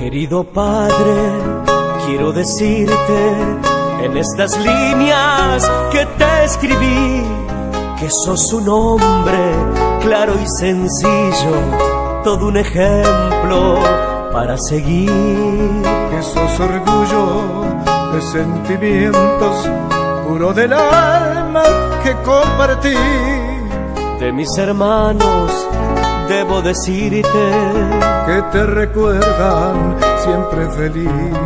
Querido Padre, quiero decirte en estas líneas que te escribí que sos un hombre claro y sencillo, todo un ejemplo para seguir. Que sos orgullo de sentimientos, puro del alma que compartí. De mis hermanos debo decirte que te recuerdan siempre feliz.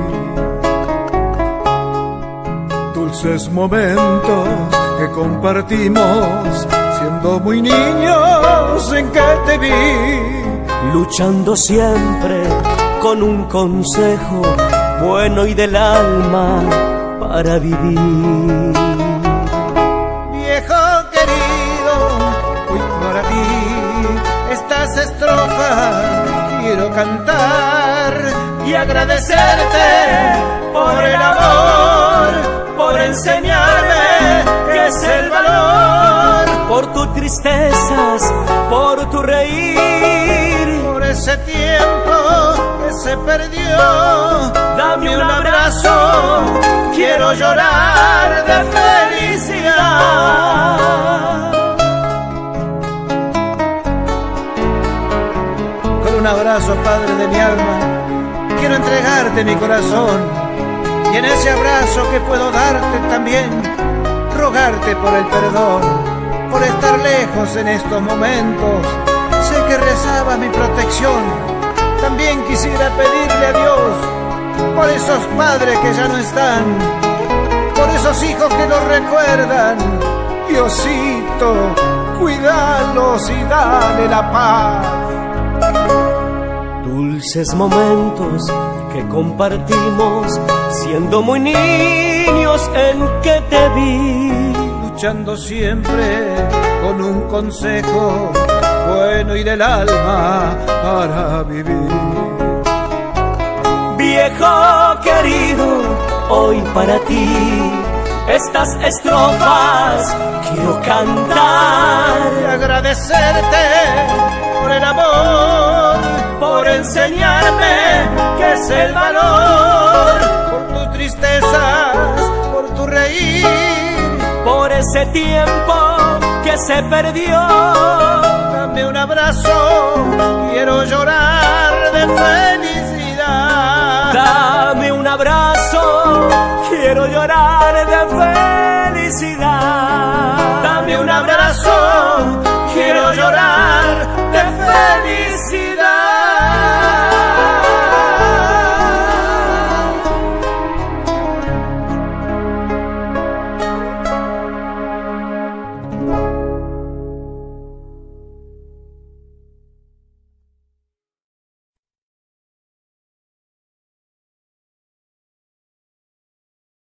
Dulces momentos que compartimos siendo muy niños en que te vi. Luchando siempre con un consejo bueno y del alma para vivir. Viejo querido, hoy para ti estas estrofas quiero cantar y agradecerte por el amor, por enseñarme qué es el valor, por tus tristezas, por tu reír, por ese tiempo que se perdió. Dame un abrazo, quiero llorar de felicidad. Con un abrazo, Padre de mi alma, quiero entregarte mi corazón, y en ese abrazo que puedo darte también, rogarte por el perdón, por estar lejos en estos momentos. Sé que rezaba mi protección, también quisiera pedirle a Dios por esos padres que ya no están, por esos hijos que no recuerdan. Diosito, cuídalos y dale la paz. Dulces momentos que compartimos siendo muy niños en que te vi. Luchando siempre con un consejo bueno y del alma para vivir. Viejo querido, hoy para ti estas estrofas quiero cantar y agradecerte por el amor, por enseñarme qué es el valor, por tus tristezas, por tu reír, por ese tiempo que se perdió. Dame un abrazo, quiero llorar de fe.